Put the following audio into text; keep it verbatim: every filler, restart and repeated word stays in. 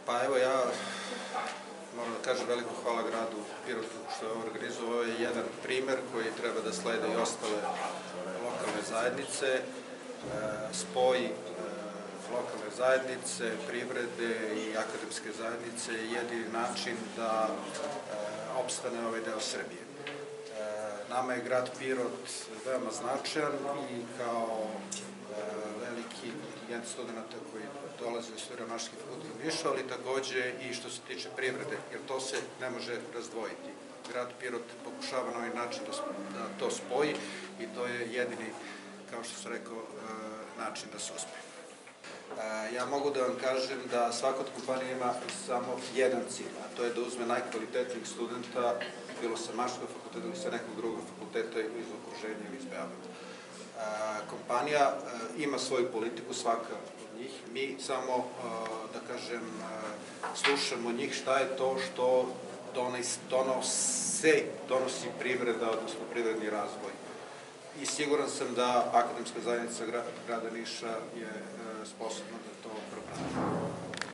Pa evo ja moram da kažem veliko hvala gradu Pirotu što je ovo organizovao. Ovo je jedan primer koji treba da slede i ostale lokalne zajednice. Spoj lokalne zajednice, privrede i akademske zajednice je jedini način da opstane ovaj deo Srbije. Nama je grad Pirot veoma značajan i kao veliki kontingent studenta koji dolaze u Sviramaški fakultet u Nišu, ali takođe i što se tiče privrede, jer to se ne može razdvojiti. Grad Pirot pokušava na ovaj način da to spoji i to je jedini, kao što sam rekao, način da se uspe. Ja mogu da vam kažem da svaka od kompanija ima samo jedan cilj, a to je da uzme najkvalitetnijih studenta, bilo sa Maškog fakulteta ili sa nekog drugog fakulteta iz okruženja ili iz Beograda. Kompanija ima svoju politiku, svaka od njih. Mi samo, da kažem, slušamo njih šta je to što donosi privreda, odnosno privredni razvoj. I siguran sam da akademska zajednica grada Niša je sposobna da to propravi.